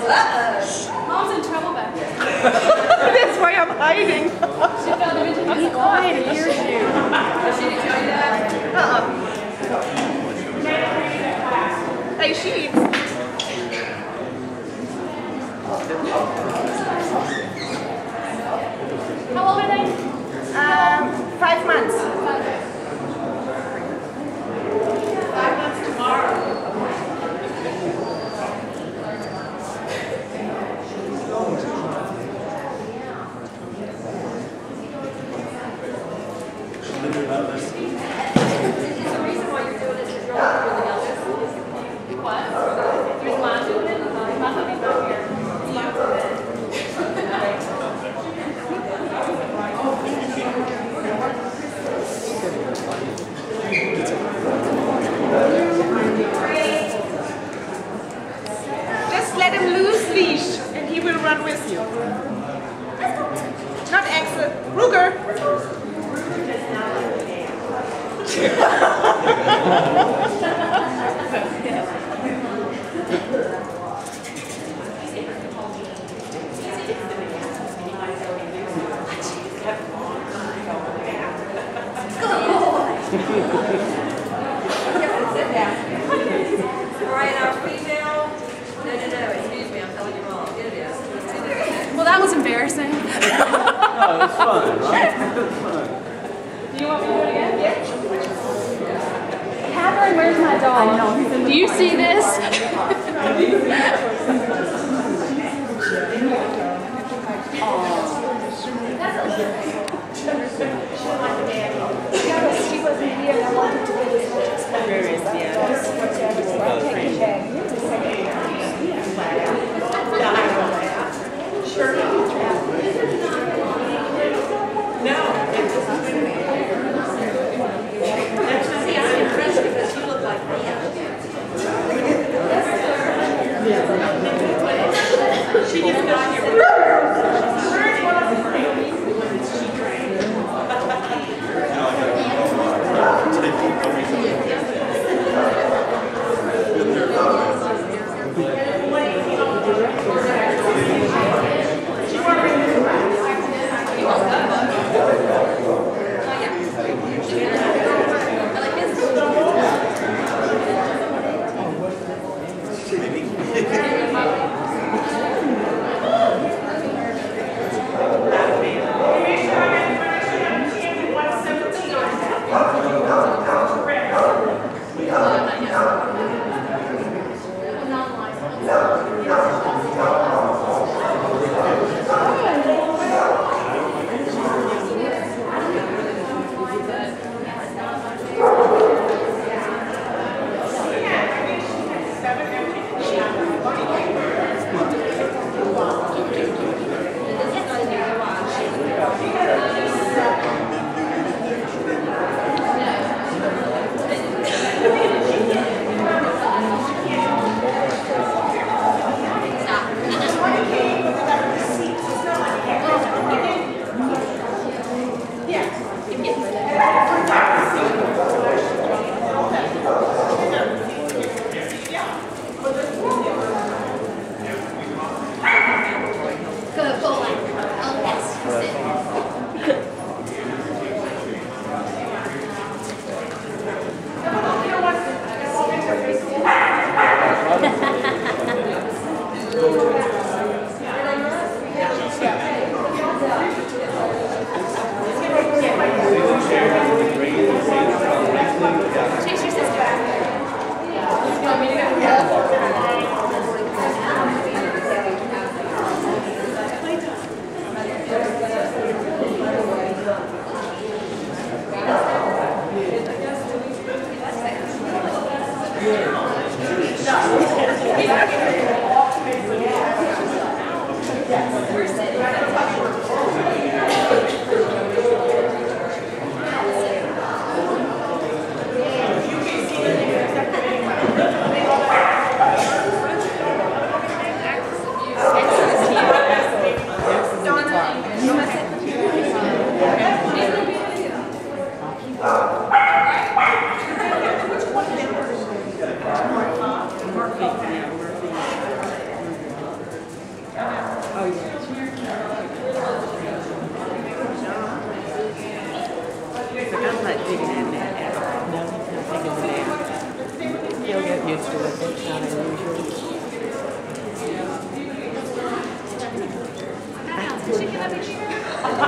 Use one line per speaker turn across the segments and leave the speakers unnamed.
Mom's in trouble back there.
That's why I'm hiding.
She found him into
Be quiet, it hears you.
She didn't tell you that?
Hey, sheets.
How old are they?
5 months.
5 months tomorrow.
Just let him loose leash and he will run with you. Not Axel, Ruger.
Alright, our female. No, excuse me, I'm telling you wrong. It is.
Well, that was embarrassing.
Oh, it's fun, right? It's fun.
Do you want me to do it again? Yeah. Catherine, where's my dog? Do you see this?
She wasn't here and I wanted to get as much experience.
See, I'm impressed because you look like me. She is not your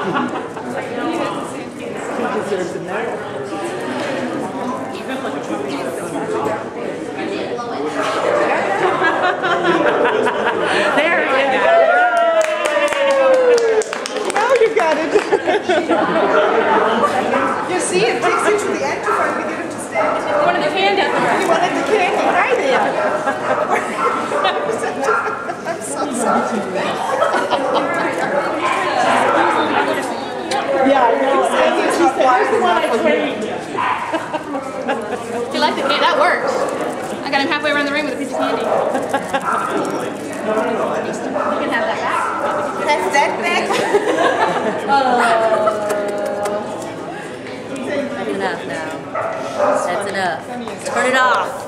deserves a medal.
There you go.
Now you got it.
You see, it takes you to the end to finally get him to stand.
You wanted the candy at the back.
You wanted the candy. Hi there. I'm so sorry.
Yeah, I know. She said, here's the one I trained.
If you like the candy, that works. I got him halfway around the ring with a piece of candy. You can have that back.
That's that back.
That's enough now. That's enough. Turn it off.